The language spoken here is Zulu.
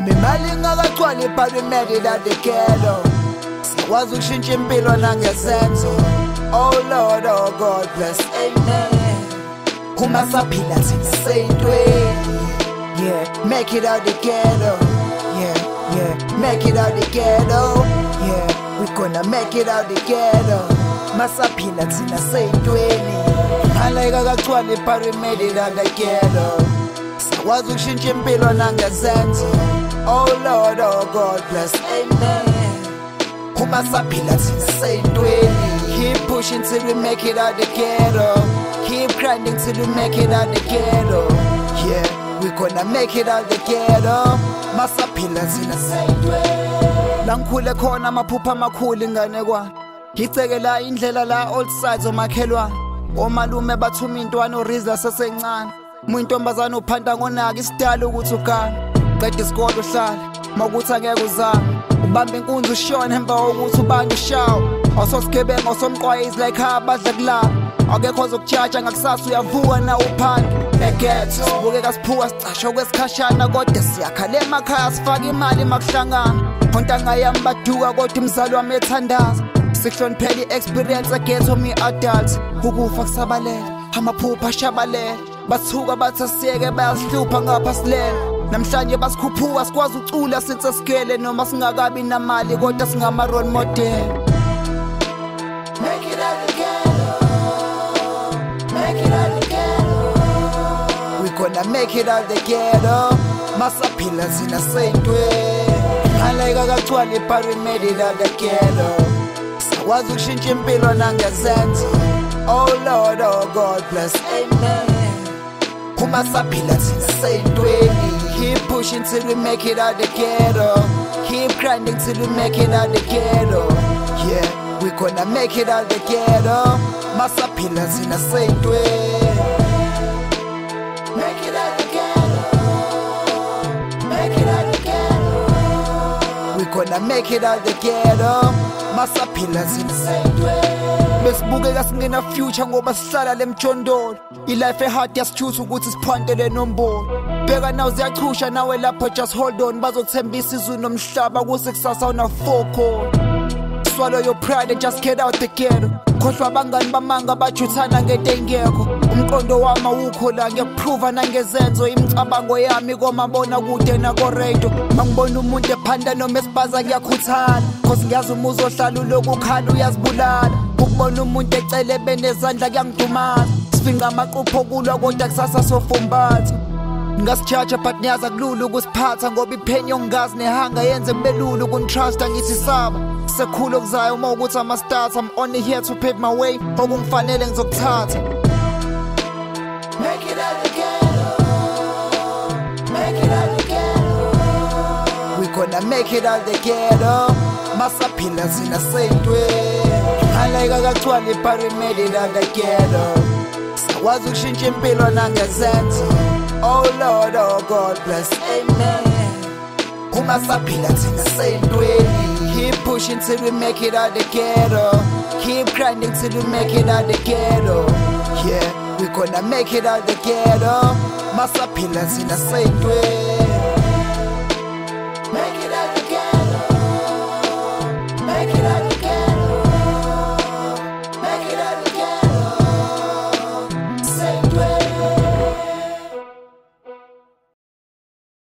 Nami imali ingakagcwali but we made it out the ghetto. Sikwazi ukushintsha impilo nangesenzo. Oh Lord, oh God bless, amen. Uma saphila thina seyintweni. Yeah, make it out the ghetto. Yeah, make it out the ghetto. Yeah, we gonna make it out the ghetto. Masaphila thina seyintweni. Imali ingakagcwali but we made it out the ghetto. Sikwazi ukushintsha impilo nangesenzo. Oh Lord, oh God bless, amen. Uma saphila thina seyintweni. Keep pushing till we make it out the ghetto. Keep grinding till we make it out the ghetto. Yeah, we gonna make it out the ghetto. Masaphila thina seyintweni. La ngikhule khona amaphupha amakhulu inganekwane. Ngicekela indlela la old sides omakhelwane. Omalume bathuma intwana oRiza sesencane. Muyintombazana uphanda ngonaka isidala ukuthi ugana. Qeda isikole uhlala makuthi angeke uzame. Ubamba inkunzi ushona emva kokuthi ubanda ushawo. Awusosigebenga osomqwayizi like abadla kulala. Akekho ozokujaja ngakusasa uyavuka na uphanda. Eghetto sibukeka siphuka sicasha kwesikhashana kodwa siyakhala emakhaya sifaka imali makuhlangana. Ontanga yami baduka kodwa umzali wami ethandaza. Sihloniphela i-experience eghetto me adults. Ukufa kusabalela amaphupha ashabalela. Bathuka bathi asiyeke bayasihlupha ngapha silela. Namhlanje basikhuphuka sikwazi ucula sithi sigele noma singakabi namali kodwa singama role model. Make it out the ghetto. Make it out the ghetto. We gonna make it out the ghetto. Masaphila thina seyintweni. Imali ingakagcwali but we made it out the ghetto. Sikwazi ukushintsha impilo nangesenzo. Oh Lord, oh God bless, amen. Uma saphila thina seyintweni. Keep pushing till we make it out the ghetto. Keep grinding till we make it out the ghetto. Yeah, we gonna make it out the ghetto. Masaphila thina seyintweni. Make it out the ghetto. Make it out the ghetto. We gonna make it out the ghetto. Masaphila thina seyintweni. Besibukeka singena future ngoba sihlala lemjondolo. Ilife ehard yasithusa ukuthi siphantele nombolo. Bheka nawe ziyachusha nawe lapho just hold on. Bazokuthembisa izulu nomhlaba kuse kusasa una focus. Swallow your pride and just get out the ghetto. Khohlwa abangani bamanga bajuthana ngento engekho. Umqondo wami awukho la ngiyakuprova nangezenzo. Imicabango yami komabona kude nako radio. Angibona umuntu ephanda noma esibhaza ngiyakhuthala. Cause ngiyazi umuzo ohlala uloku khala uyazibulala. Ukubona umuntu ecele benezandla kuyangidumaza. Sifinqa amaqupho kulwa kodwa kusasa sofumbatha. Ngasijaja but niyaza kulula ukusiphatha ngoba iphenyo ngingazi nehanga yenze kube lula ukunitrusta ngithi saba. Sekhulu okuzayo uma ukuthi ama-stars I'm only here to pave my way. Okungifanele ngizokuthatha. Make it out the ghetto. Make it out the ghetto. We gonna make it out the ghetto. Masaphila thina seyintweni. Imali ingakagcwali but we made it out the ghetto. Sikwazi ukushintsha impilo nangesenzo. Oh Lord, oh God bless, amen. Uma saphila thina seyintweni. Keep pushing till we make it out the ghetto. Keep grinding till we make it out the ghetto. Yeah, we gonna make it out the ghetto. Masaphila thina seyintweni.